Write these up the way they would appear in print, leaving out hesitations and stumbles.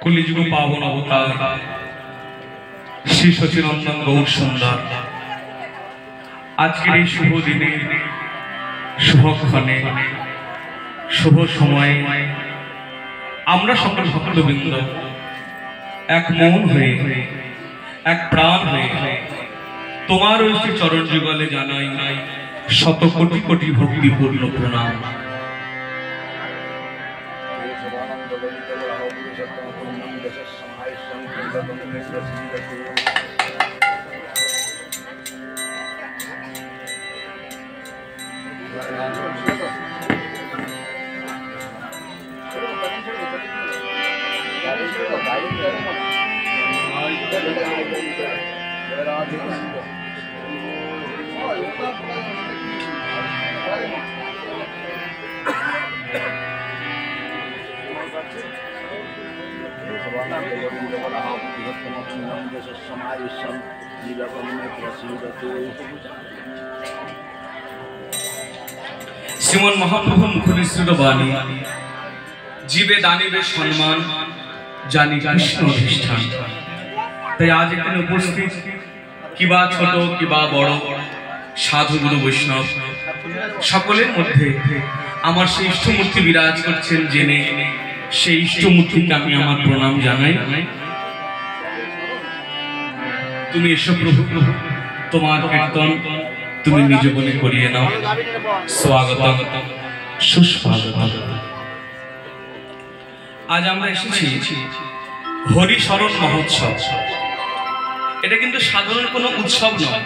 কলিযুগ পাবন অবতার শ্রী সচিনন্দন গৌর সুন্দর আজকের এই শুভ দিনে শুভক্ষণে শুভ সময়ে আমরা সকল ভক্তবৃন্দ এক মন হয়ে এক প্রাণ হয়ে তোমার ওই চরণ যুগলে জানাই শত কোটি কোটি ভক্তিপূর্ণ প্রণাম। শ্রীমন মহাপ্রভু মুখনিসৃত বাণী জীবে দানিবে সম্মান জানি কৃষ্ণ অধিষ্ঠান। তাই আজ এখানে উপস্থিত কিবা ছোট কিবা বড় সাধু গুরু বৈষ্ণব সকলের মধ্যে আমার সেই ইষ্টমূর্তি বিরাজ করছেন জেনে সেই ইষ্টমূর্তিকে আমি আমার প্রণাম জানাই। তুমি এসো প্রভু, তোমার কীর্তন তুমি নিজ বলে করিয়ে নাও। স্বাগত সুস্বাগত। আজ আমরা এসেছি হরি শরণ মহোৎসব। এটা কিন্তু সাধারণ কোনো উৎসব নয়।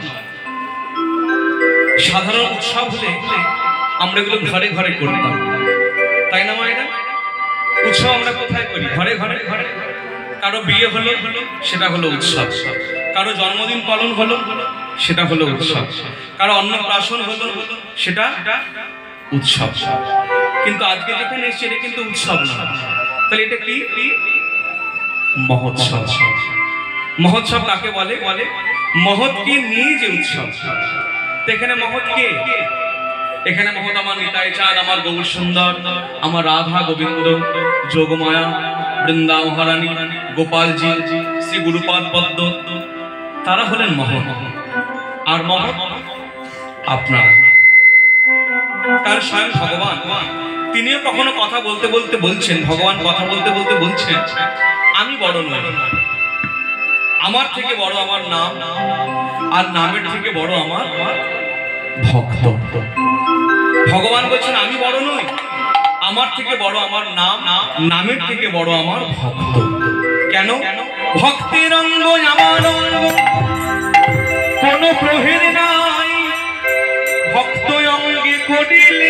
সাধারণ উৎসব হলে আমরা এগুলো ঘরে ঘরে করতাম, তাই না মায়েরা? উৎসব আমরা কোথায় করি? ঘরে ঘরে ঘরে। কারো বিয়ে হলো সেটা হলো উৎসব, কারো জন্মদিন পালন হলো সেটা হলো উৎসব, কারো অন্নপ্রাশন হলো সেটা উৎসব। কিন্তু আজকে যেখানে এসেছে এটা কিন্তু উৎসব না। তাহলে এটা কি? মহোৎসব। মহোৎসব কাকে বলে? মহৎকে নিয়ে যে উৎসব। এখানে মহৎ কে? এখানে মহৎ আমার নিতাই চাঁদ, আমার গৌর সুন্দর, আমার রাধা গোবিন্দ, যোগমায়া, বৃন্দা মহারানী, গোপালজি, শ্রী গুরুপাদ পদ্ম, তারা হলেন মহৎ। আর মহৎ আপনারা। কারণ স্বয়ং ভগবান তিনিও কখনো কথা বলতে বলতে বলছেন, ভগবান কথা বলতে বলতে বলছেন আমি বড় নই, আমার থেকে বড় আমার নাম, আর নামের থেকে বড় আমার ভক্ত। ভগবান বলছেন আমি বড় নই, আমার থেকে বড় আমার নাম, নামের থেকে বড় আমার ভক্ত। কেন? ভক্তের অঙ্গ আমার অঙ্গ, কোন প্রভেদ নাই। ভক্ত অঙ্গে করিলে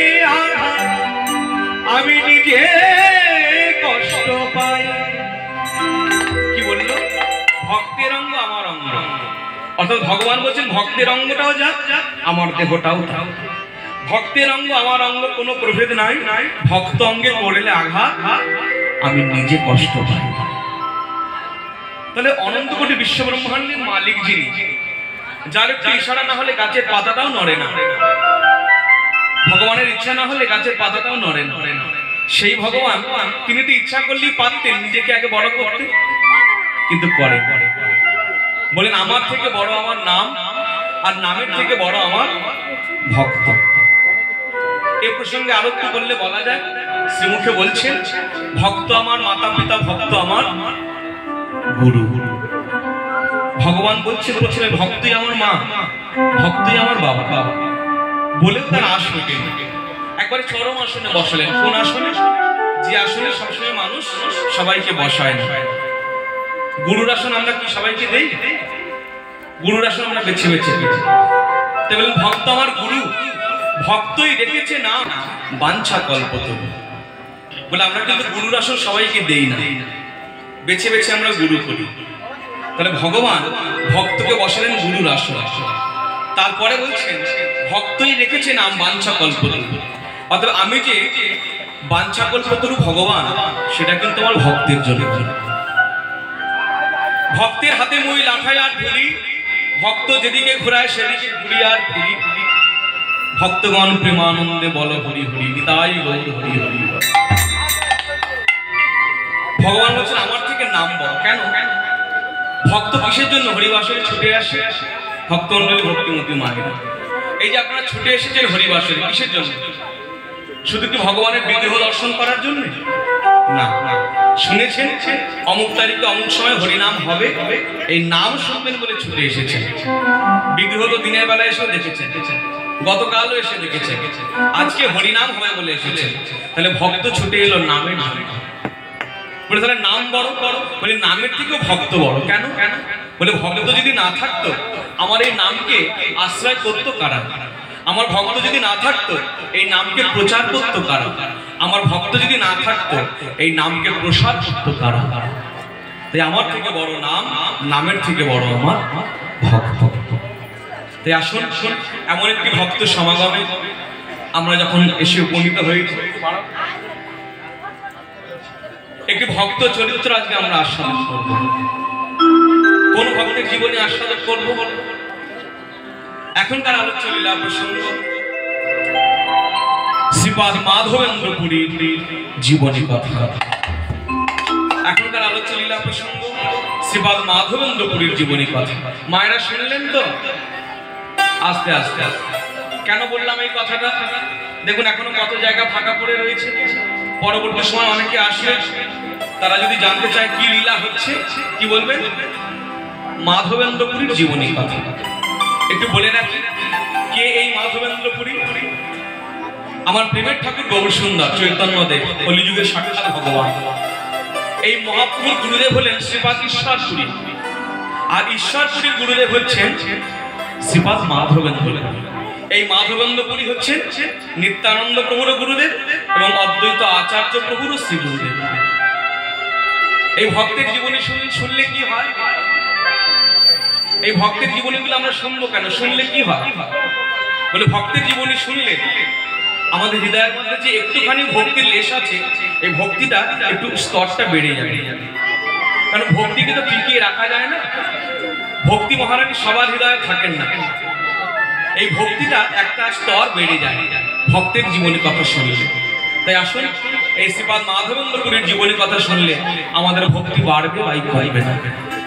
আমি নিজে কষ্ট পাই। কি বলল? ভক্তের অঙ্গ আমার অঙ্গ। অর্থাৎ ভগবান বলছেন ভক্তের অঙ্গটাও যাক, আমার দেহটাও যাক। ভক্তের অঙ্গ আমার অঙ্গ, কোনো প্রভেদ নাই। ভক্ত অঙ্গে করলে আঘাত আমি নিজে কষ্ট পাই। তাহলে অনন্ত কোটি বিশ্ব ব্রহ্মাণ্ডের মালিক যিনি, যার একটু ইশারা না হলে গাছের পাতাটাও নড়ে না, ভগবানের ইচ্ছা না হলে গাছের পাতাটাও নড়ে না, সেই ভগবান তিনি তো ইচ্ছা করলেই পারতেন নিজেকে আগে বড় করতে, কিন্তু করেন। বলেন আমার থেকে বড় আমার নাম, আর নামের থেকে বড় আমার ভক্ত। এই প্রসঙ্গে আরো কি বললে বলা যায়? শ্রীমুখে বলছেন ভক্ত আমার মাতা পিতা, ভক্ত আমার গুরু। ভগবান বলছেন ভক্তই আমার মা, ভক্তই আমার বাবা। বলে তার আসনে একবারে চরম আসনে বসালেন। কোন আসনে? যে আসনে সবসময় মানুষ সবাইকে বসায় না। গুরুর আসন আমরা কি সবাইকে দেই? গুরুর আসন আমরা বেছে বেছে দিই। তাই বলেন ভক্ত আমার গুরু, ভক্তই রেখেছে না বাঞ্ছা কল্পতরু। বলে আমরা কিন্তু গুরুর আসন সবাইকে দেই না, বেছে বেছে আমরা গুরু করি। তাহলে ভগবান ভক্তকে বসালেন গুরুর আসন। তারপরে বলছেন ভক্তই রেখেছে নাম বাঞ্ছা কল্পতরু। অর্থাৎ আমি যে বাঞ্ছা কল্পতরু ভগবান, সেটা কিন্তু আমার ভক্তের জন্য। ভক্তের হাতে মই লাঠায় আর ধুলি, ভক্ত যেদিকে ঘুরায় সেদিকে ঘুরি আর ফিরি। ভক্তগণ প্রেমানন্দে বল হরি হরি, নিতাই গৌর হরি হরি। ভগবান বলছেন আমার থেকে নাম ভক্ত কিসের জন্য হরিবাসরে ছুটে আসে? ভক্তমণ্ডলী ভক্তিমতী মায়েরা, এই যে আপনারা ছুটে এসেছেন হরিবাসরে কিসের জন্য? শুধু কি ভগবানের বিগ্রহ দর্শন করার জন্য? না, শুনেছেন অমুক তারিখে অমুক সময় হরিনাম হবে, এই নাম শুনবেন বলে ছুটে এসেছেন। বিগ্রহ তো দিনের বেলা এসেও দেখেছেন, গতকালও এসে দেখেছেন, আজকে হরিনাম হবে বলে এসেছেন। তাহলে ভক্ত ছুটে এলো নামের জন্য। বলে তাহলে নাম বড় বড়, বলে নামের থেকেও ভক্ত বড়। কেন? বলে ভক্ত যদি না থাকতো আমার এই নামকে আশ্রয় করতো কারা? আমার ভক্ত যদি না থাকতো এই নামকে প্রচার করতো কারা? আমার ভক্ত যদি না থাকতো এই নামকে প্রসার করতো কারা? তাই আমার থেকে বড় নাম, নামের থেকে বড় আমার ভক্ত। তাই আসুন এমন একটি ভক্ত সমাগমে আমরা যখন এসে উপনীত হয়েছি, একটি ভক্ত চরিত্র আজকে আমরা আস্বাদন করব। কোন ভক্তের জীবনে আস্বাদন করব? এখনকার আলোচ্য লীলা প্রসঙ্গ শ্রীপাদ মাধবেন্দ্র পুরীর জীবনী কথা। এখনকার আলোচ্য লীলা প্রসঙ্গ শ্রীপাদ মাধবেন্দ্র পুরীর জীবনী কথা। মায়েরা শুনলেন তো? আস্তে আস্তে আস্তে কেন বললাম এই কথাটা? দেখুন এখনো কত জায়গা ফাঁকা পড়ে রয়েছে। পরবর্তী সময় অনেকে আসবে, তারা যদি জানতে চায় কি লীলা হচ্ছে, কি বলবেন? মাধবেন্দ্র পুরীর জীবনী কথা। একটু বলে রাখি, কে এই মাধবেন্দ্র পুরী? আমার প্রেমের ঠাকুর গৌর সুন্দর চৈতন্যদেব, কলিযুগের সাক্ষাৎ ভগবান। এই মহাপ্রভুর গুরুদেব হলেন শ্রীপাদ ঈশ্বরপুরী, আর ঈশ্বরপুরীর গুরুদেব হচ্ছেন শ্রীপাদ মাধবেন্দ্র। এই মাধবেন্দ্র পুরী হচ্ছেন নিত্যানন্দ প্রভুর গুরুদেব এবং অদ্বৈত আচার্য প্রভুর শ্রী গুরুদেব। এই ভক্তের জীবনী শুনলে কি হয়? এই ভক্তের জীবনীগুলো আমরা শুনবো কেন? শুনলে কি হয়? বলে ভক্তের জীবনী শুনলে আমাদের হৃদয়ের মধ্যে যে একটুখানি ভক্তির লেশ আছে, এই ভক্তিটা একটু স্তরটা বেড়ে যাবে। কারণ ভক্তিকে তো টিকিয়ে রাখা যায় না। ভক্তি মহারানী সবার হৃদয়ে থাকেন না। এই ভক্তিটা একটা স্তর বেড়ে যায় ভক্তের জীবনী কথা শুনলে। তাই আসুন এই শ্রীপাদ মাধবেন্দ্র পুরীর জীবনী কথা শুনলে আমাদের ভক্তি বাড়বে, বা কমবে না।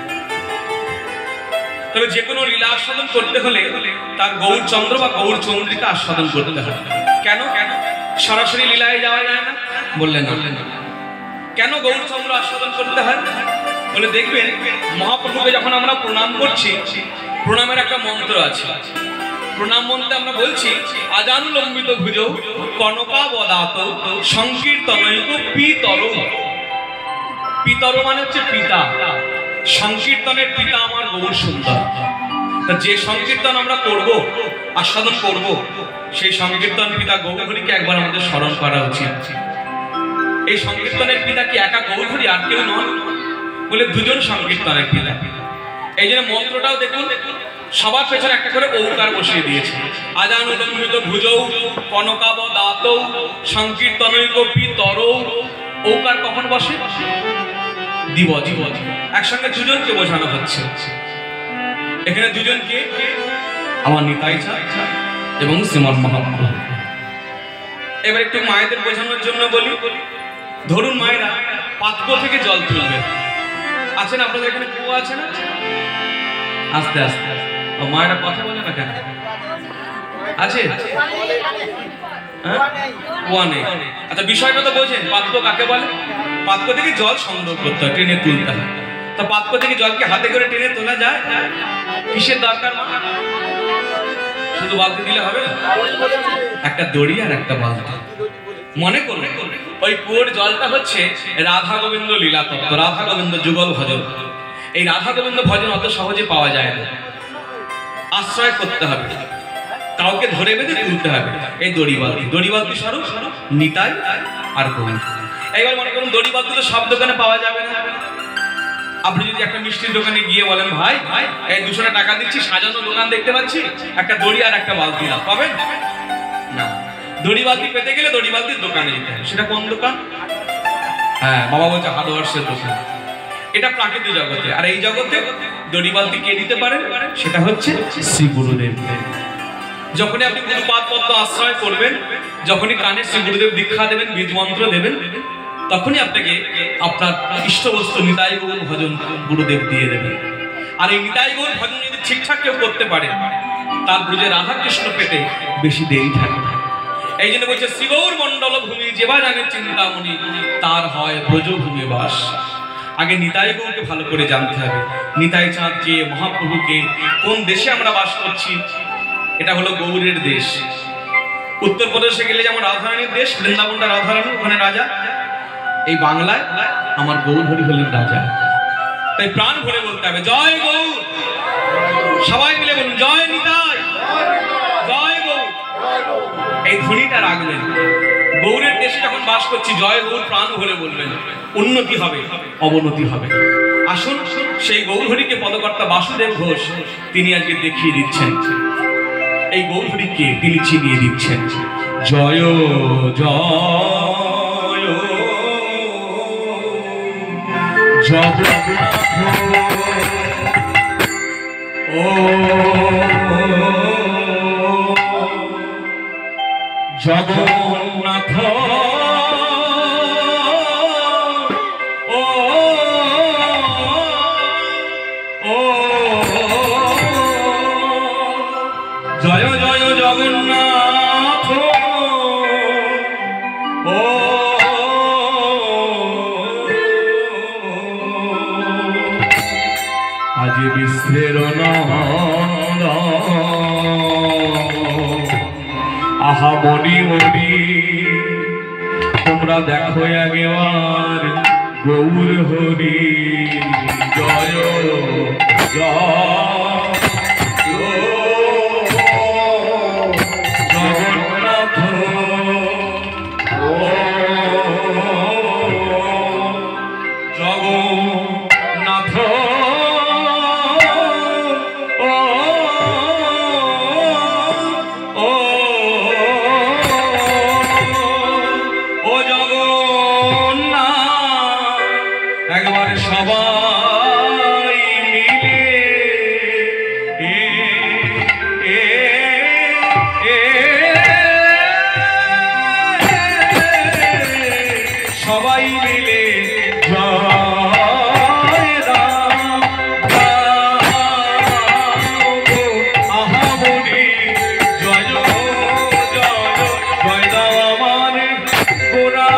তবে যে কোনো লীলা আস্বাদন করতে হলে তার গৌরচন্দ্র বা গৌরচন্দ্রিকা আস্বাদন করতে হবে। কেন? সরাসরি লীলায় যাওয়া যায় না? বললেন না। কেন গৌরচন্দ্র আস্বাদন করতে হয়? বলে দেখবেন মহাপ্রভুকে যখন আমরা প্রণাম করছি, প্রণামের একটা মন্ত্র আছে। প্রণাম মন্ত্রে আমরা বলছি আজানুলম্বিত ভুজ কনকাবদাত সংকীর্তনৈক পিতর। পিতর মানে হচ্ছে পিতা, সংকীর্তনের পিতা আমার গৌর সুন্দর। যে সংকীর্তন আমরা করব, আস্বাদন করব, সেই সংকীর্তন পিতা গৌরহরিকে একবার আমাদের স্মরণ করা উচিত। এই সংকীর্তনের পিতা কি একা গৌরহরি, আর কেউ নন? বলে দুজন সংকীর্তনের পিতা। এই জন্য মন্ত্রটাও দেখুন সবার পেছনে একটা করে ঔকার বসিয়ে দিয়েছে। আজানুলম্বিত ভুজৌ কনকাবদাত সংকীর্তনৈক পিতর। ঔকার কখন বসে? দিব। একসঙ্গে দুজনকে বোঝানো হচ্ছে। এখানে দুজনকে আমার নিতাই চাঁদ এবং শ্রীমৎ মহাপ্রভু। এবার একটু মায়েদের বোঝানোর জন্য বলি। ধরুন মায়েরা পাত্র থেকে জল তুলবে, আছেন আপনাদের এখানে কুয়া আছে না? আস্তে আস্তে মায়েরা কথা বলে না কেন? আছে? কুয়া নেই। আচ্ছা বিষয়টা তো বোঝেন, পাত্র কাকে বলে? পাত্র থেকে জল সংগ্রহ করতে হয়, টেনে তুলতে হয়। তো পাত্র থেকে জলকে হাতে করে টেনে তোলা যায়? কিসের দরকার? শুধু বালতি দিলে হবে না, একটা দড়ি আর একটা বালতি। মনে করলে ওই কুয়োর জলটা হচ্ছে রাধা গোবিন্দ লীলা তত্ত্ব, রাধা গোবিন্দ যুগল ভজন। এই রাধা গোবিন্দ ভজন অত সহজে পাওয়া যায় না, আশ্রয় করতে হবে, কাউকে ধরে বেঁধে তুলতে হবে। এই দড়ি বালতি, দড়ি বালতি স্বরূপ নিতাই আর গোবিন্দ। এইবার মনে করুন দড়ি বালতি তো সব দোকানে পাওয়া যাবে না। আপনি যদি একটা মিষ্টির দোকানে গিয়ে বলেন ভাই এই 200 টাকা দিচ্ছি, সাজানো দোকান দেখতে পাচ্ছি, একটা দড়ি আর একটা বালতি দাও, পাবেন না। দড়ি বালতি পেতে গেলে দড়ি বালতির দোকানে যেতে হবে। সেটা কোন দোকান? হ্যাঁ, বাবা বলছে হার্ডওয়ার্সের দোকান। এটা প্রাকৃতিক জগতে। আর এই জগতে দড়ি বালতি কে দিতে পারেন? সেটা হচ্ছে শ্রী গুরুদেব। যখনই আপনি গুরুপাদ পদ্ম আশ্রয় করবেন, যখনই কানে শ্রী গুরুদেব দীক্ষা দেবেন, বীজ মন্ত্র দেবেন, তখনই আপনাকে আপনার ইষ্ট বস্তু নিতাই গৌর ভজন গুরুদেব দিয়ে দেবেন। আর এই নিতাই গৌর ভজন যদি ঠিকঠাক কেউ করতে পারে তার ব্রজে রাধা কৃষ্ণ পেতে বেশি দেরি থাকে না। এই জন্য বলছে শ্রীগৌর মণ্ডল ভূমি যেবা জানে চিন্তামণি তার হয় ব্রজভূমি বাস। আগে নিতাই গৌরকে ভালো করে জানতে হবে। নিতাই চাঁদ কে, মহাপ্রভুকে, কোন দেশে আমরা বাস করছি। এটা হলো গৌরের দেশ। উত্তরপ্রদেশে গেলে যেমন রাধারানীর দেশ, বৃন্দাবনটা রাধারানী, ওখানে রাজা। এই বাংলায় আমার গৌর হরি হলেন রাজা। তাই প্রাণ ভরে বলতে হবে জয় গৌর। সবাই মিলে বলুন জয় নিতাই, জয় গৌর। এই ধ্বনিটা রাখবেন। গৌরের দেশে যখন বাস করছি জয় গৌর প্রাণ ভরে বলবেন। উন্নতি হবে, অবনতি হবে। আসুন সেই গৌরহরিকে পদকর্তা বাসুদেব ঘোষ তিনি আজকে দেখিয়ে দিচ্ছেন। এই গৌরহরিকে তিনি চিনিয়ে দিচ্ছেন। জয় জয় জগন্নাথ ও জগন্নাথ ও ও জয় জয় জগন্নাথ ও আজ বিশ্বের নন্দন আহা মনি মনি তোমরা দেখো একবার গৌর হরি। জয় জগন্নাথ ও জগন্নাথ সবাই মিলে জয় রাম আহামনি জয় জয় জয় রাম আমার গোরা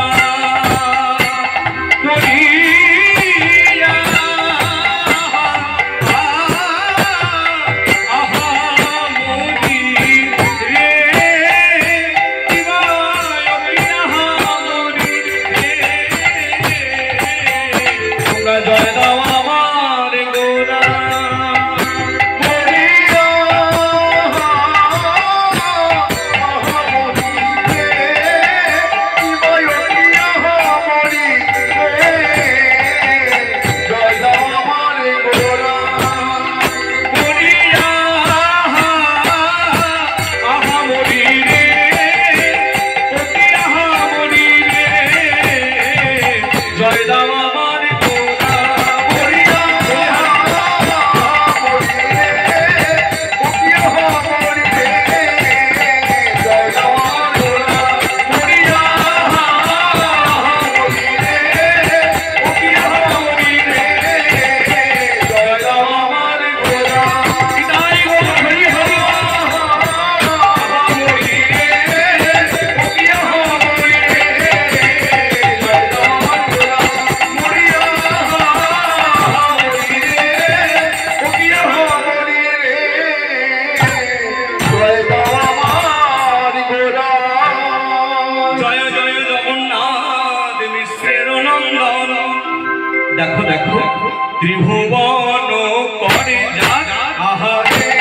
দেখো দেখো ত্রিভুবন করে যাক আহারে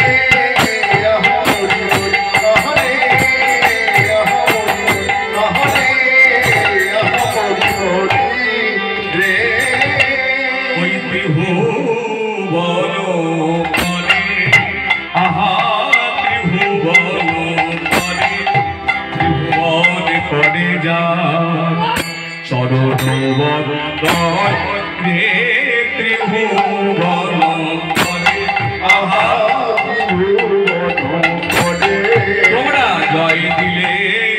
ওই ত্রিভুবন করে আহা ত্রিভুবন করে ত্রিভুবন করে যাক চরণ বন্দন রে ত্রিভুবন করে আহা ত্রিভুবন করে তোমরা জয় দিলে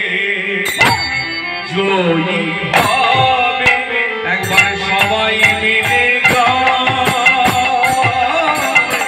জয়ী হবে একবার সবাই মিলে গায়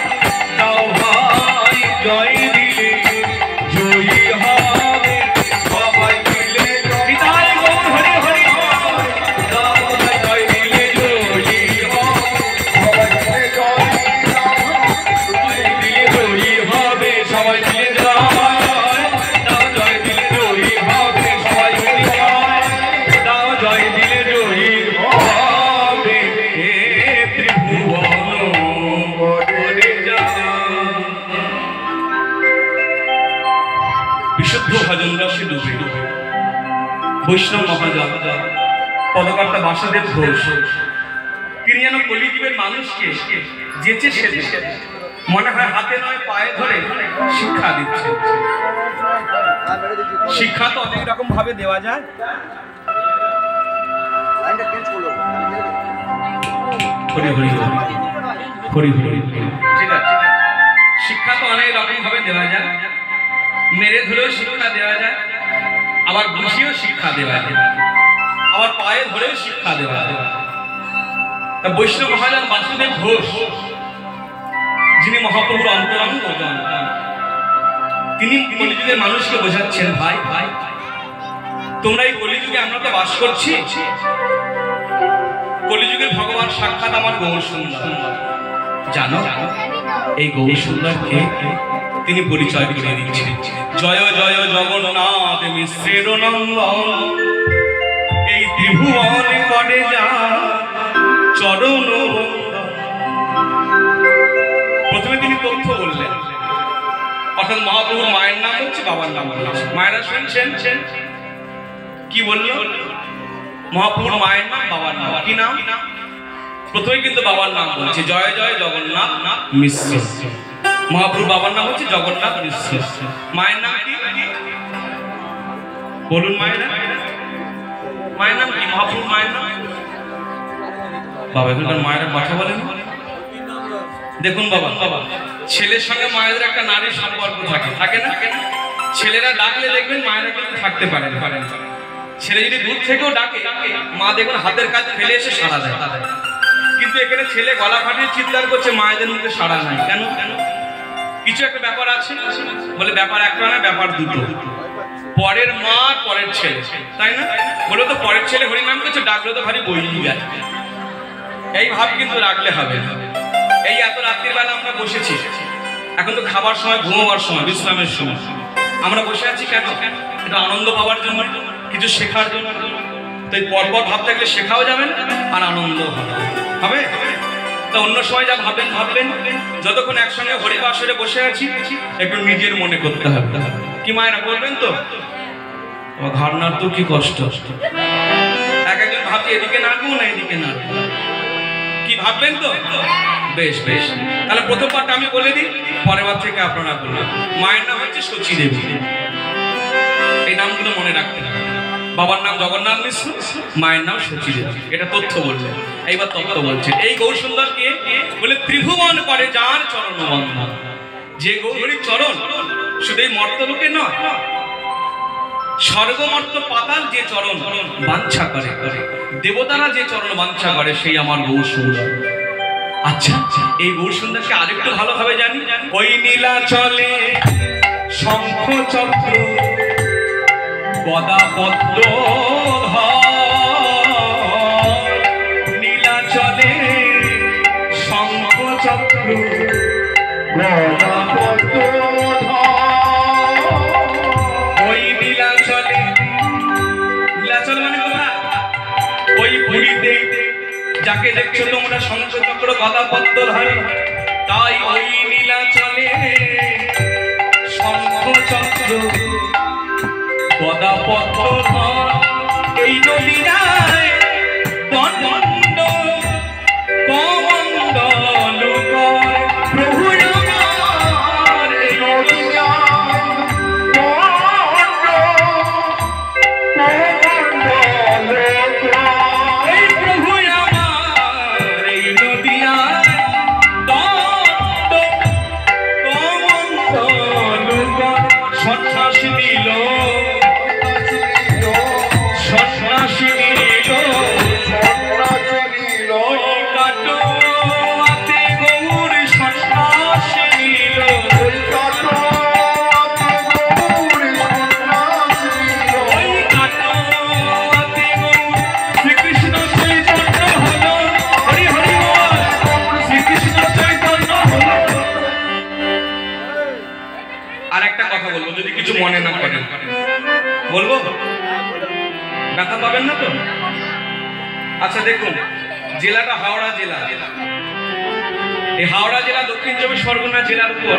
বৈষ্ণব মহাজন পদকর্তা বাসুদেব ঘোষ, তিনি যেন কলিযুগের মানুষকে যেচে সেচে মনে হয় হাতে নয় পায়ে ধরে শিক্ষা দিচ্ছে। শিক্ষা তো অনেক রকম ভাবে দেওয়া যায়। হরি হরি হরি হরি, ঠিক আছে। শিক্ষা তো অনেক রকম ভাবে দেওয়া যায়, মেরে ধরেও শিক্ষা দেওয়া যায়, আবার বুঝিয়েও শিক্ষা দেওয়া যায়, আবার পায়ে ধরেও শিক্ষা দেওয়া যায়। তা বৈষ্ণব মহাজন বাসুদেব ঘোষ, যিনি মহাপ্রভুর অন্তরঙ্গ জন, তিনি কলিযুগের মানুষকে বোঝাচ্ছেন, ভাই ভাই তোমরা এই কলিযুগে, আমরা তো বাস করছি, কলিযুগের ভগবান সাক্ষাৎ আমার গৌর সুন্দর। জানো এই গৌর সুন্দরকে তিনি পরিচয় করিয়ে দিচ্ছেন। জয় জয় জগন্নাথ মিশ্রের নন্দন, এই ত্রিভুবন করে যা চরণ। প্রথমে তিনি তথ্য বললেন, অর্থাৎ মহাপ্রভুর মায়ের নাম হচ্ছে, বাবার নাম হচ্ছে। মায়েরা শুনছেন কি বলল? মহাপ্রভুর মায়ের নাম, বাবার নাম কি নাম? প্রথমে কিন্তু বাবার নাম বলছে, জয় জয় জগন্নাথ মিশ্র। মহাপ্রভুর বাবার নাম হচ্ছে জগন্নাথ মিশ্র। মায়ের নাম কি বলুন? মায়ের নাম কি? মহাপ্রভুর মায়ের নাম? বাবা এখানকার মায়েরা কথা বলেন। দেখুন বাবা, ছেলের সঙ্গে মায়েদের একটা নারীর সম্পর্ক থাকে না? ছেলেরা ডাকলে দেখবেন মায়েরা কিন্তু থাকতে পারেন। ছেলে যদি দূর থেকেও ডাকে, মা দেখুন হাতের কাজ ফেলে এসে সাড়া দেয়। কিন্তু এখানে ছেলে গলা ফাটিয়ে চিৎকার করছে, মায়েদের মুখে সাড়া নাই কেন? কিছু একটা ব্যাপার আছে। বলে ব্যাপার একটা না, ব্যাপার দুটো। পরের মা, পরের ছেলে, তাই না? বলে তো পরের ছেলে হরিনাম করছে, ডাকলে তো ভারী বই গেছে। এই ভাব কিন্তু রাখলে হবে না। এই এত রাত্রির বেলা আমরা বসেছি, এখন তো খাবার সময়, ঘুমোবার সময়, বিশ্রামের সময়। আমরা বসে আছি কেন? এটা আনন্দ পাওয়ার জন্য, কিছু শেখার জন্য। তো এই পরপর ভাবতে গেলে শেখাও যাবে আর আনন্দ হবে। তা অন্য সময় যা ভাববেন, যতক্ষণ একসঙ্গে হরিবাসরে বসে আছি, একটু নিজের মনে করতে হবে। কি মায়েরা করবেন তো? ঘরনার তো কি কষ্ট। একজন ভাবছি এদিকে নাড়বো না এদিকে নাড়বো, কি ভাববেন তো? বেশ বেশ, তাহলে প্রথম পাঠটা আমি বলে দিই, পরের বার থেকে আপনারা বলবেন। মায়ের নাম হচ্ছে সচী দেবী। এই নামগুলো মনে রাখতে হবে। বাবার নাম জগন্নাথ মিশ্র, মায়ের নাম সচী দেবী। এটা তথ্য বললেন। এইবার তত্ত্ব বলছেন, এই গৌর সুন্দরকে বলে ত্রিভুবন করে যার চরণ বন্ধন। যে গৌরীর চরণ শুধু এই মর্তলোকে নয়, স্বর্গমর্ত পাতাল যে চরণ বাঞ্ছা করে, দেবতারা যে চরণ বাঞ্ছা করে, সেই আমার গৌর সুন্দর। আচ্ছা, এই গৌর সুন্দরকে আরেকটু ভালোভাবে জানি। ওই নীলাচলে শঙ্খ চক্র গদা পদ্ম, নীলাচলে শঙ্খ চক্র গদা পদ্ম। ওই নীলাচলে, নীলাচল মানে কোথায়? ওই পুরীতে যাকে দেখছো তোমরা শঙ্খ চক্র গদা পদ্ম ধরে, তাই ওই নীলাচলে শঙ্খ চক্র গদা পদ্ম ধর। এই নদীরায় দণ্ড কমণ্ডল কর প্রভু আমার। এই নদীরায় দণ্ড কমণ্ডল কর, এই প্রভু আমার। এই নদীরায় দণ্ড কমণ্ডল কর। সন্ন্যাসী দিল, সন্ন্যাসী নিল, কাটো হাতে গৌর সন্ন্যাসী নিল, ওই কাটো হাতে গৌর। শ্রীকৃষ্ণ চৈতন্য হলো, হরি হরি বল, শ্রীকৃষ্ণ চৈতন্য হলো। আর একটা কথা বলবো, যদি কিছু মনে না করেন বলবো, ব্যথা পাবেন না তো? আচ্ছা দেখুন, জেলাটা হাওড়া জেলা। এই হাওড়া জেলা দক্ষিণ চব্বিশ পরগনা জেলার উপর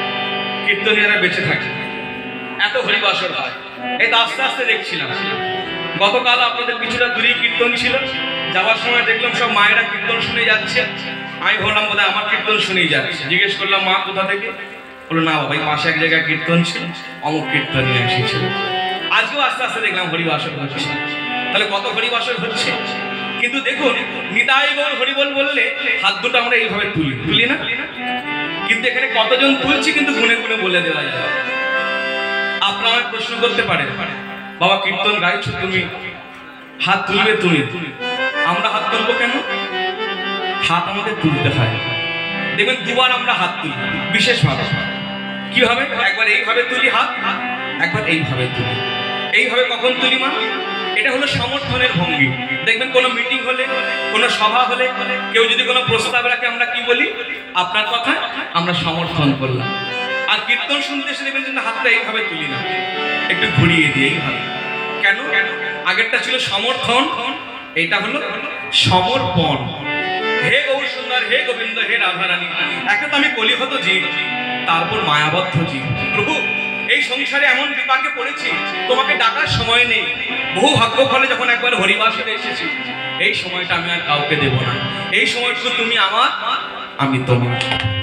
কীর্তনীয়রা বেঁচে থাকে। এত হরিবাসর হয়, এই তো আস্তে আস্তে দেখছিলাম গতকাল আপনাদের কিছুটা দূরেই কীর্তন ছিল, যাওয়ার সময় দেখলাম সব মায়েরা কীর্তন শুনে যাচ্ছে। আমি ভাবলাম বোধহয় আমার কীর্তন শুনেই যাচ্ছে। জিজ্ঞেস করলাম মা কোথা থেকে? বললো না বাবা, পাশে এক জায়গায় কীর্তন ছিল, অমুক কীর্তন নিয়ে এসেছিল। আজকেও আস্তে আস্তে দেখলাম হরিবাসর হচ্ছে। তাহলে কত হরিবাসর হচ্ছে। কিন্তু দেখুন, নিতাই গৌর হরিবল বললে হাত দুটো আমরা এইভাবে তুলি না, কিন্তু এখানে কতজন তুলছি কিন্তু গুনে গুনে বলে দেওয়া যায়। আপনারা প্রশ্ন করতে পারেন, বাবা কীর্তন গাইছো তুমি, হাত তুলবে তুমি, আমরা হাত তুলবো কেন? হাত আমাদের তুলতে হয়। দেখবেন দুবার আমরা হাত তুলি বিশেষভাবে। কিভাবে? একবার এইভাবে তুলি হাত, একবার এইভাবে তুলি। এইভাবে কখন তুলি মা? এটা হলো সমর্থনের ভঙ্গি। দেখবেন কোনো মিটিং হলে, কোনো সভা হলে, কেউ যদি কোনো প্রস্তাব রাখে, আমরা কি বলি? আপনার কথা আমরা সমর্থন করলাম। আর কীর্তন শুনতে এসে দেখবেন যে হাতটা এইভাবে তুলি না, একটু ঘুরিয়ে দিই এইভাবে। কেন? আগেরটা ছিল সমর্থন, এইটা হলো সমর্পণ। হে গৌর সুন্দর, হে গোবিন্দ, হে রাধারানী, একে তো আমি কলিহত জীব, তারপর মায়াবদ্ধ জীব। প্রভু, এই সংসারে এমন বিপাকে পড়েছি, তোমাকে ডাকার সময় নেই। বহু ভাগ্য ফলে যখন একবার হরিবাসরে এসেছি, এই সময়টা আমি আর কাউকে দেব না। এই সময়টুকু তুমি আমার, আমি তোমার।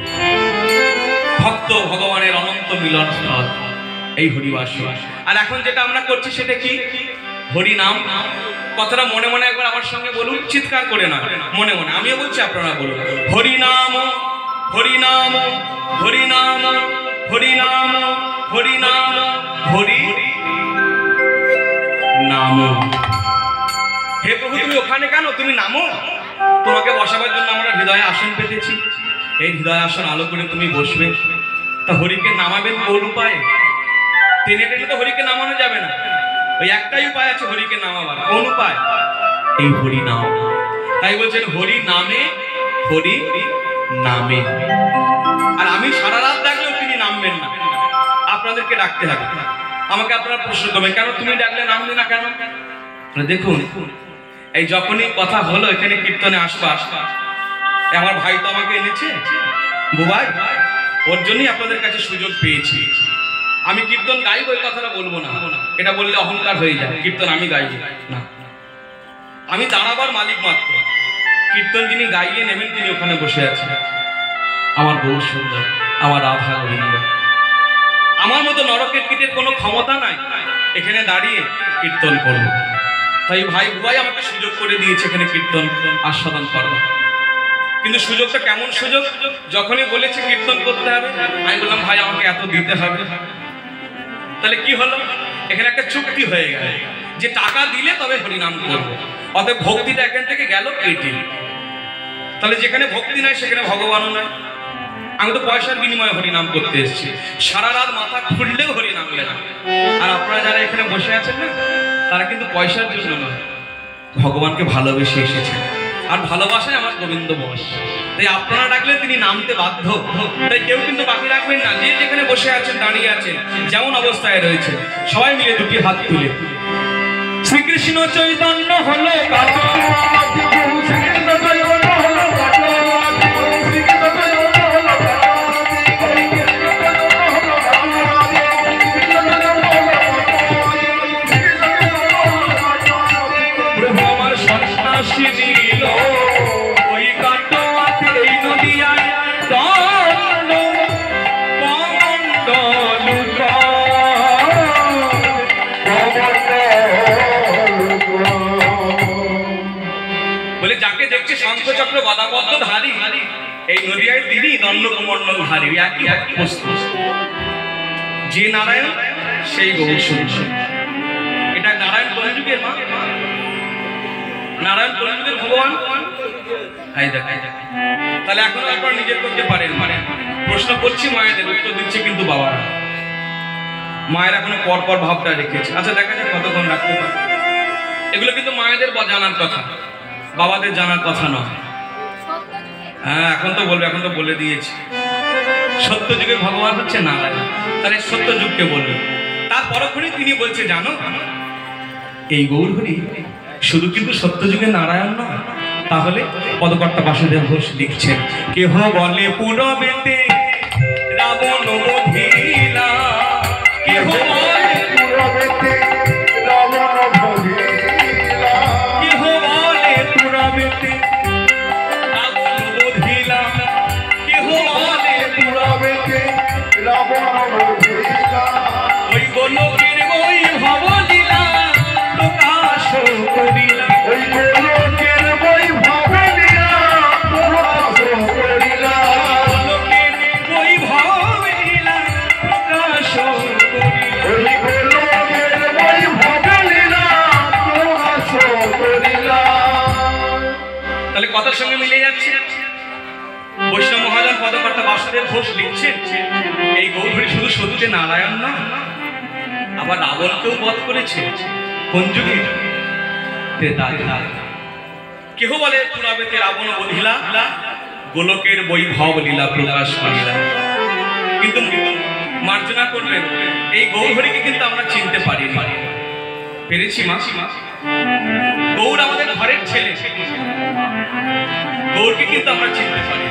ভক্ত ভগবানের অনন্ত মিলন স্থল এই হরিবাস। আর এখন যেটা আমরা করছি সেটা কি? হরি নাম। কথাটা মনে মনে একবার আমার সঙ্গে বলুন, চিৎকার করে না, মনে মনে। আমিও বলছি, আপনারা বলুন, হরি নাম, হরি নাম, হরি নাম, হরি নাম, হরি নাম, হরি নাম। হে প্রভু, তুমি ওখানে কেন? তুমি নামো। তোমাকে বসাবার জন্য আমরা হৃদয়ে আসন পেতেছি। এই হৃদয় আসন আলো করে তুমি বসবে। তা হরিকে নামাবেন কোন উপায়ে? টেনে টেনে তো হরিকে নামানো যাবে না। ওই একটাই উপায় আছে হরিকে নামাবার। কোন উপায়? এই হরি নাম। তাই বলছেন হরি নামে, হরি নামে। আর আমি সারা রাত ডাকলেও তিনি নামবেন না, আপনাদেরকে ডাকতে হবে। আমাকে আপনারা প্রশ্ন করবেন, কেন তুমি ডাকলে নামবে না কেন? দেখুন, এই যখনই কথা হলো এখানে কীর্তনে আসবা, আমার ভাই তো আমাকে এনেছে বুবাই, ওর জন্যই আপনাদের কাছে সুযোগ পেয়েছি। আমি কীর্তন গাইব ওই কথাটা বলবো না, এটা বললে অহংকার হয়ে যায়। কীর্তন আমি গাইব না, আমি দাঁড়াবার মালিক মাত্র। কীর্তন যিনি গাইয়ে নেবেন তিনি ওখানে বসে আছেন। আমার গৌর সুন্দর, আমার রাধা গোবিন্দ। আমার মতো নরকের কীটের কোনো ক্ষমতা নাই এখানে দাঁড়িয়ে কীর্তন করবো। তাই ভাই বুবাই আমাকে সুযোগ করে দিয়েছে এখানে কীর্তন আস্বাদন করবো। কিন্তু সুযোগটা কেমন সুযোগ? যখনই বলেছে কীর্তন করতে হবে, আমি বললাম ভাই আমাকে এত দিতে হবে। তাহলে কি হলো? এখানে একটা চুক্তি হয়ে গেল যে টাকা দিলে তবে হরিনাম করবো। অতএব ভক্তিটা এখান থেকে গেল কেটে। তাহলে যেখানে ভক্তি নাই সেখানে ভগবানও নাই। আমি তো পয়সার বিনিময়ে হরিনাম করতে এসেছি, সারা রাত মাথা খুললেও হরিনাম লেখা। আর আপনারা যারা এখানে বসে আছেন না, তারা কিন্তু পয়সার জন্য নয়, ভগবানকে ভালোবেসে এসেছেন। আর ভালোবাসায় আমার গোবিন্দ বস। তাই আপনারা ডাকলে তিনি নামতে বাধ্য। তাই কেউ কিন্তু বাকি রাখবেন না। যে যেখানে বসে আছেন, দাঁড়িয়ে আছেন, যেমন অবস্থায় রয়েছে, সবাই মিলে দুটি হাত তুলে শ্রীকৃষ্ণ চৈতন্য হলো শঙ্খচক্র গদাপদ্ম ধারী, এই নদিয়ায় তিনি দণ্ডকমণ্ডল ধারী। একই এক বস্তু। যে নারায়ণ সেই গৌর সুন্দর। এটা নারায়ণ কলিযুগের মা, নারায়ণ কলিযুগের ভগবান। তাহলে এখনো আপনারা নিজের করতে পারেন। প্রশ্ন করছি মায়েদের, উত্তর দিচ্ছে কিন্তু বাবারা। মায়ের এখনো পরপর ভাবটা রেখেছে। আচ্ছা দেখা যাক কতক্ষণ রাখতে পারে। এগুলো কিন্তু মায়েদের জানার কথা, বাবাদের জানার কথা নয়। হ্যাঁ এখন তো বলবে, এখন তো বলে দিয়েছি। সত্য যুগের ভগবান হচ্ছে নারায়ণ। তাহলে সত্য যুগকে বলবে। তার পরক্ষণে তিনি বলছে, জানো এই গৌর হরি শুধু কিন্তু সত্য যুগের নারায়ণ নয়। তাহলে পদকর্তা বাসুদেব ঘোষ লিখছেন, কেহ বলে পুরবেতে রাবণ বধিলা, কেহ বলে পুরবেতে রাবণ বধিলা, ওই গোলকের বৈভব লীলা প্রকাশ করিলা, ওই গোলকের বৈভব লীলা প্রকাশ করিলা, গোলকের বৈভব লীলা প্রকাশ করিলা, ওই গোলকের বৈভব লীলা প্রকাশ করিলা। তাহলে কথার সঙ্গে মিলে যাচ্ছে। বৈষ্ণব মহাজন পদকর্তা বাসুদেব ঘোষ লিখছেন, এই গৌরহরি শুধু সত্যে নারায়ণ না, আবার রাবণকেও বধ করেছে। কোন যুগে? কেহ বলে পুরাবেতে রাবণ বধিলা, গোলকের বৈভব লীলা প্রকাশ করিলা। কিন্তু মার্জনা করবেন, এই গৌরহরিকে কিন্তু আমরা চিনতে পারি পেরেছি মা। গৌর আমাদের ঘরের ছেলে, গৌরকে কিন্তু আমরা চিনতে পারি।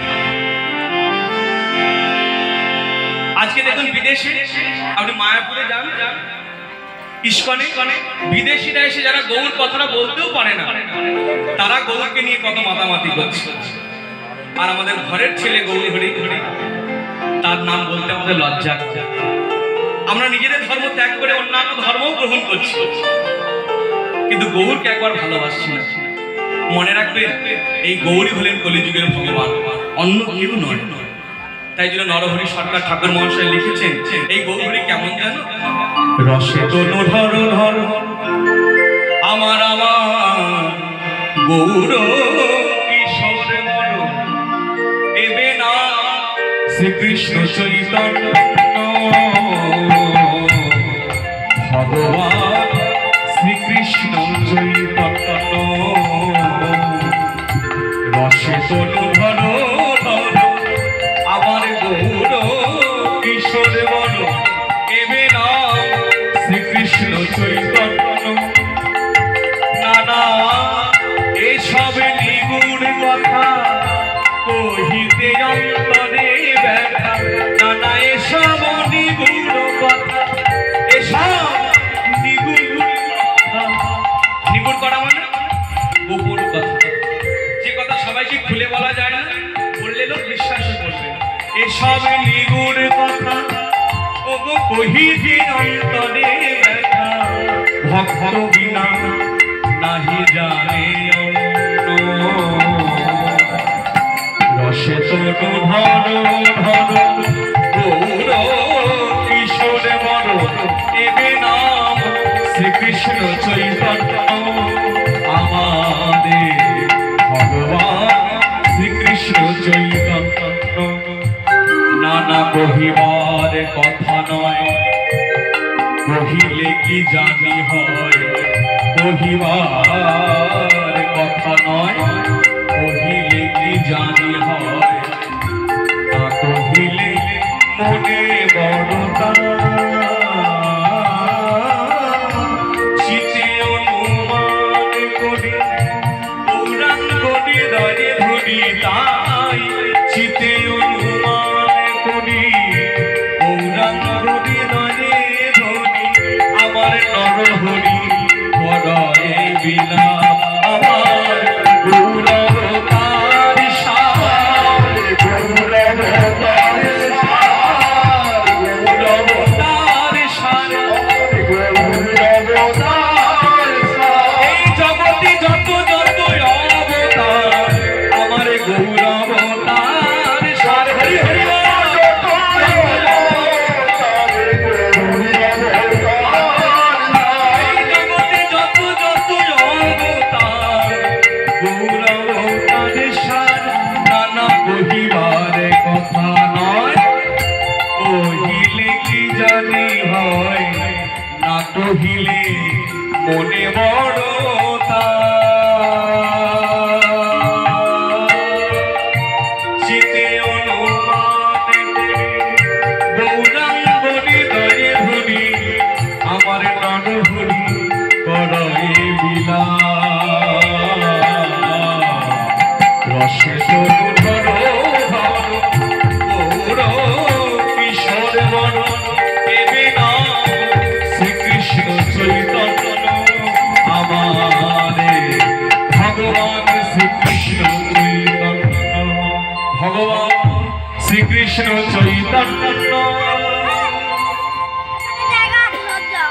আজকে দেখুন বিদেশে, আপনি মায়াপুরে যান, ইস্কনে বিদেশিরা এসে যারা গৌর কথাটা বলতেও পারে না, তারা গৌরকে নিয়ে কত মাতামাতি করছে। আর আমাদের ঘরের ছেলে গৌরহরি, তার নাম বলতে আমাদের লজ্জা। আমরা নিজেদের ধর্ম ত্যাগ করে অন্যান্য ধর্মও গ্রহণ করছি, কিন্তু গৌরকে একবার ভালোবাসছি না। মনে রাখবেন, এই গৌরী হলেন কলিযুগের ভগবান, অন্য কেউ নয়। তাই জন্য নরহরি সরকার ঠাকুর মহাশয় লিখেছেন, এই গৌরী কেমন যেন রসে তনু ধর ধর আমার আমার গৌর কিশোর বড় এবে না শ্রীকৃষ্ণ চৈতন্য ভগবান শ্রীকৃষ্ণ চৈতন্য রসে তনু ধর ধর আমার গৌর কিশোর বড় এবে না শ্রীকৃষ্ণ চৈতন্য। নানা এসব নিগুণ কথা কহিতে অন্তরে ব্যথা, নানা এসব নিগুণ কথা, এসব নিগুণ করা মানে গোপন কথা, যে কথা সবাইকে খুলে বলা যায় না, বললে লোক বিশ্বাস করবে। এসব নিগুণ কথা ও গো কহিতে অন্তরে ব্যথা, ভক্ত বিনা নাহি জানে অন্য। রসে তনু ধর ধর গৌর কিশোর বড় এবে নাম শ্রীকৃষ্ণ চৈতন্য আমাদের ভগবান শ্রীকৃষ্ণ চৈতন্য। নানা কহিবার কথা নয়, কহিলে কি জানি হয়, কহিবার কথা নয়, কহিলে কি জানি হয়, না কহিলে মনে বড়তা চিতে অনুমান করি গৌরাঙ্গ হৃদয়ে ধরি, তাই চিতে অনুমান করি গৌরাঙ্গ হৃদয়ে ধরি আমার নরহরি বড়ে বিলাপ আমার গৌরবতার সার, গৌরবতার সার, গৌরবতার সার, গৌরবতার সার। এই জগতে যত যত অবতার আমার গৌরবতার সার। হরি হরি কথা নয়, কহিলে কি জানি হয়, না কহিলে মনে বড়তা চিতে অনুমান গৌরাঙ্গ হৃদয়ে ধরি আমার নরহরি করয়ে বিলাপ। রসে তনু ধর কিশোর বড় এবে না শ্রীকৃষ্ণ চৈতন্য আমাদের ভগবান শ্রীকৃষ্ণ চৈতন্য, ভগবান শ্রীকৃষ্ণ চৈতন্য।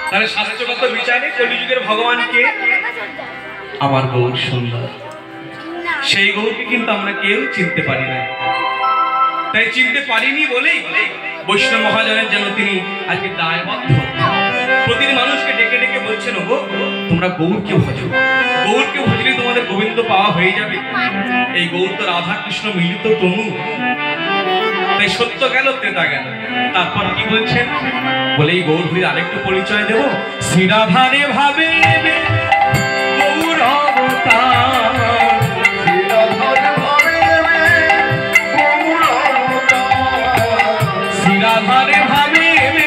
তাহলে শাস্ত্রগত বিচারে কলিযুগের ভগবান কে? আমার গৌর সুন্দর। সেই গৌরকে কিন্তু আমরা কেউ চিনতে পারি না। তাই চিনতে পারিনি বলেই বৈষ্ণব মহাজনের যেন তিনি আজকে দায়বদ্ধ। প্রতিটি মানুষকে ডেকে ডেকে বলছেন, গো তোমরা গৌরকে ভজো, গৌরকে ভজলে তোমাদের গোবিন্দ পাওয়া হয়ে যাবে। এই গৌর তো রাধা কৃষ্ণ মিলিত তনু। তাই সত্য গেল, ত্রেতা গেল, তারপর কি বলছেন? বলে এই গৌর হরির আরেকটু পরিচয় দেব। শ্রীরাধারে ভাবে গৌর অবতার, শ্রীরাধারে ভাবে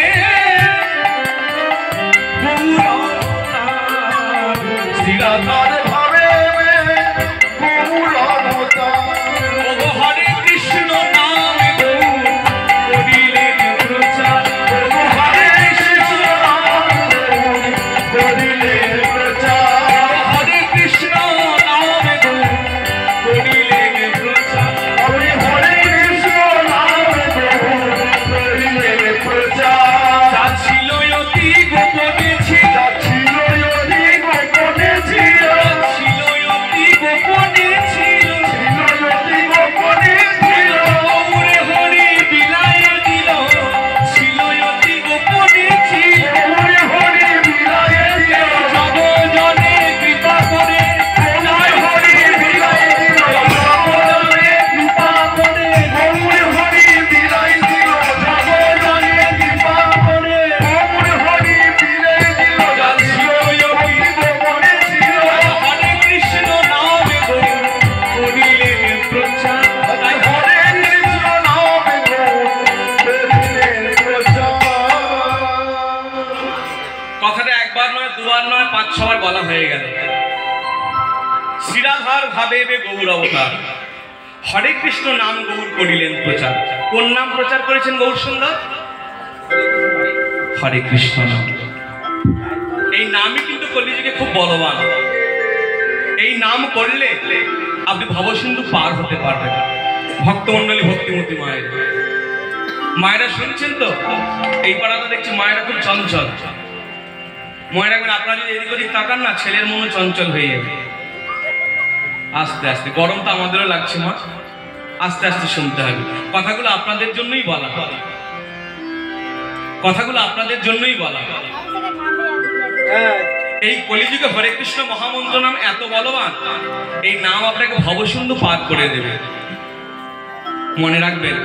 গৌর অবতার, শ্রীরাধারে ভাবে গৌর অবতার। ওগো হরে কৃষ্ণ নাম গৌর করিলেন প্রচার, ওগো হরে কৃষ্ণ নাম গৌর করিলেন প্রচার, হরে কৃষ্ণ নাম গৌর করিলেন প্রচার, হরে হরে কৃষ্ণ নাম গৌর করিলেন প্রচার। যা ছিল অতি গোপনে ছিল, ছিল অতি গোপনে ছিল, ছিল অতি গোপনে ছিল, ছিল অতি গোপনে ছিল, ওরে হরি বিলাই দিল, ছিল অতি গোপনে ছিল, ওরে হরি বিলাই দিল, জগজনে কৃপা করে, ওরে হরি বিলাই দিল, জগজনে কৃপা করে, ওরে হরি বিলাই দিল, জগজনে কৃপা করে, ওরে হরি বিলাই দিল, যা ছিল অতি গোপনে ছিল, হরে কৃষ্ণ নাম গৌর করিলেন প্রচার, তাই হরে কৃষ্ণ নাম গৌর করিলেন প্রচার। কথাটা একবার নয়, দুবার নয়, 5-6বার বলা হয়ে গেল। শ্রীরাধার ভাবে গৌর অবতার, হরে কৃষ্ণ নাম গৌর করিলেন প্রচার। কোন নাম প্রচার করেছেন গৌর সুন্দর? হরে কৃষ্ণ নাম। এই নামই কিন্তু কলিযুগে খুব বলবান। এই নাম করলে আপনি ভবসিন্ধু পার হতে পারবেন। ভক্তমণ্ডলী, ভক্তিমতী মায়ের মায়েরা শুনছেন তো? এই পাড়াটা দেখছি মায়েরা খুব চঞ্চল। মনে রাখবেন, আপনারা যদি এদিক ওদিক তাকান না, ছেলের মনে চঞ্চল হয়ে যাবে। আস্তে আস্তে, গরম তো আমাদেরও লাগছে মা, আস্তে আস্তে শুনতে হবে। কথাগুলো আপনাদের জন্যই বলা, কথাগুলো আপনাদের জন্যই বলা। এই কলিযুগে হরে কৃষ্ণ মহামন্ত্র নাম এত বলবান, এই নাম আপনাকে ভবসিন্ধু পার করে দেবে। মনে রাখবেন,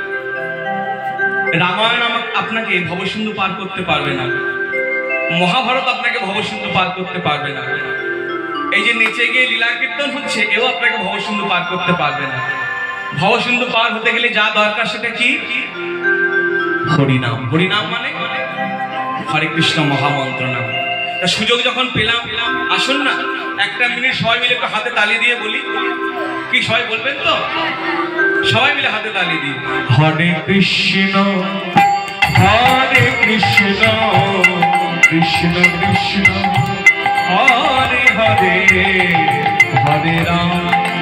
রামায়ণ আপনাকে ভবসিন্ধু পার করতে পারবে না, মহাভারত আপনাকে ভবসিন্ধু পার করতে পারবে না, এই যে নিচে গিয়ে লীলা কীর্তন হচ্ছে এও আপনাকে ভবসিন্ধু পার করতে পারবে না। ভবসিন্ধু পার হতে গেলে যা দরকার সেটা কি? হরিনাম। হরিনাম মানে হরে কৃষ্ণ মহামন্ত্র নাম। তা সুযোগ যখন পেলাম, আসুন না 1টা মিনিট সবাই মিলে একটু হাতে তালি দিয়ে বলি। কি সবাই বলবেন তো? সবাই মিলে হাতে তালি দিই। হরে কৃষ্ণ হরে কৃষ্ণ কৃষ্ণ কৃষ্ণ হরে হরে, হরে রাম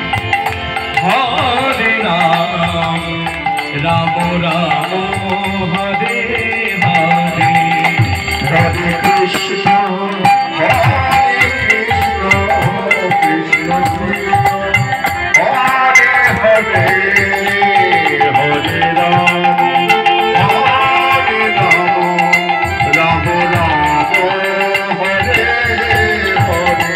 রাম রাম হরে হরে, হরে কৃষ্ণ কৃষ্ণ কৃষ্ণ হরে হরে, হরে রাম রাম রাম হরে হরে।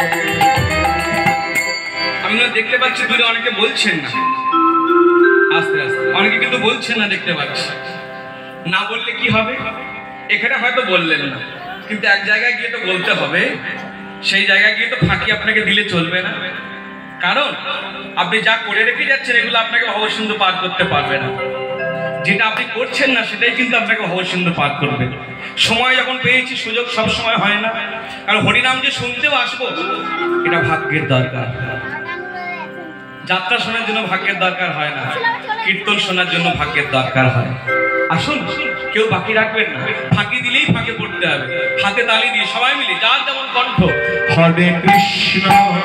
আমি দেখতে পাচ্ছি দূরে অনেকে বলছেন না, আস্তে আস্তে অনেকে কিন্তু বলছেন না, দেখতে পাচ্ছি। না বললে কি হবে? এখানে হয়তো বললেন না, কিন্তু এক জায়গায় গিয়ে তো বলতে হবে। সেই জায়গায় গিয়ে তো ফাঁকি আপনাকে দিলে চলবে না, কারণ আপনি যা করে রেখে যাচ্ছেন এগুলো আপনাকে ভবসিন্ধু পার করতে পারবে না। যেটা আপনি করছেন না সেটাই কিন্তু আপনাকে ভবসিন্ধু পার করবে। সময় যখন পেয়েছি, সুযোগ সব সময় হয় না, কারণ হরিনাম যে শুনতেও আসবো এটা ভাগ্যের দরকার। যাত্রা শোনার জন্য ভাগ্যের দরকার হয় না, কীর্তন শোনার জন্য ভাগ্যের দরকার হয়। আসুন, কেউ বাকি রাখবেন না, ফাঁকি দিলেই ফাঁকে পড়তে হবে। হাতে তালি দিয়ে সবাই মিলে যার যেমন কণ্ঠ। হরে কৃষ্ণ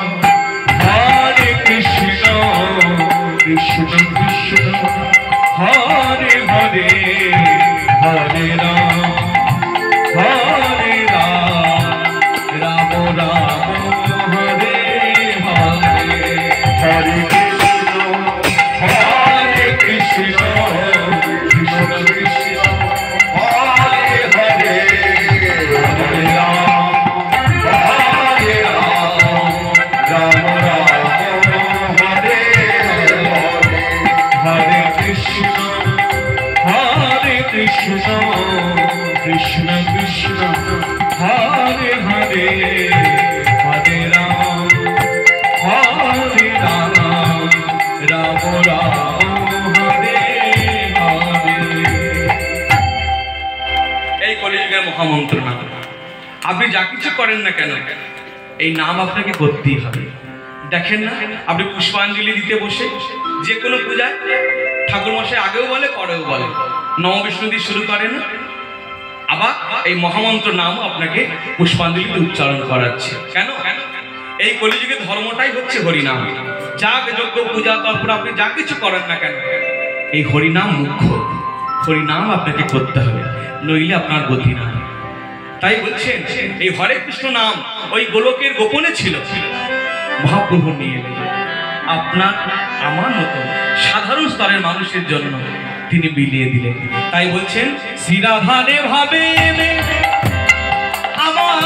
কৃষ্ণ কৃষ্ণ হরে হরে, হরে রাম কৃষ্ণ হরে কৃষ্ণ কৃষ্ণ কৃষ্ণ হরে হরে হরে রাম রাম রাম হরে হরে। এই কলিযুগের মহামন্ত্র নাম। আপনি যা কিছু করেন না কেন এই নাম আপনাকে করতেই হবে। দেখেন না আপনি পুষ্পাঞ্জলি দিতে বসে যে কোনো পূজায় ঠাকুর মশাই আগেও বলে পরেও বলে নম বিষ্ণু দিয়ে শুরু করেন, আবার এই মহামন্ত্র নাম আপনাকে পুষ্পাঞ্জলিতে উচ্চারণ করাচ্ছে। কেন? এই কলিযুগের ধর্মটাই হচ্ছে হরিনাম। যা যজ্ঞ পূজা তারপর আপনি যা কিছু করেন না কেন এই হরিনাম মুখ্য। হরিনাম আপনাকে করতে হবে, নইলে আপনার গতি না। তাই বলছেন এই হরে কৃষ্ণ নাম ওই গোলকের গোপনে ছিল, মহাপ্রভু নিয়ে এলেন আপনার আমার মতো সাধারণ স্তরের মানুষের জন্য তিনি বিলিয়ে দিলেন। তাই বলছেন শ্রীরাধারে ভাবে আমার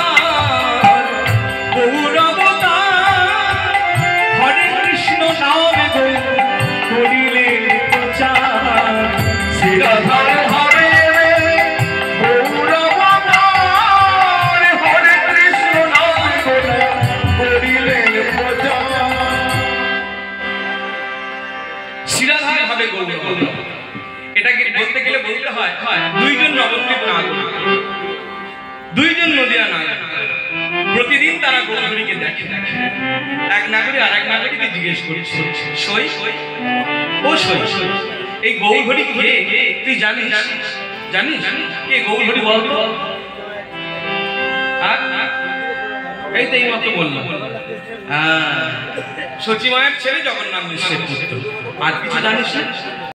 গৌরবতার হরে কৃষ্ণ নামে করিলে প্রচার। শ্রীরাধারে ভাবে গৌরবতার হরে কৃষ্ণ নামে করিলে প্রচার। শ্রীরাধারে ভাবে গৌরব, এটাকে বলতে গেলে বলতে হয় দুইজন নবদ্বীপ নাগরিক, দুইজন নদিয়া নাগরিক প্রতিদিন তারা গৌরহরিকে দেখে। এক নাগরিক আর এক নাগরিককে জিজ্ঞেস করছে সই ও সই এই গৌরহরি কে তুই জানিস? জানিস কে গৌরহরি বলতো? এই তো এই মতো বললাম, সচিমায়ের ছেলে জগন্নাথ মিশ্রের পুত্র। আর কিছু জানিস না?